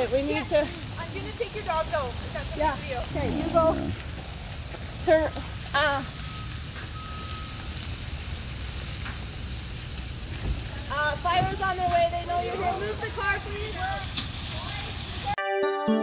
Okay, we need to. I'm gonna take your dog though. If that's okay for you. Okay, you go. Turn. Fire's on their way. They know you're here. Move the car, please.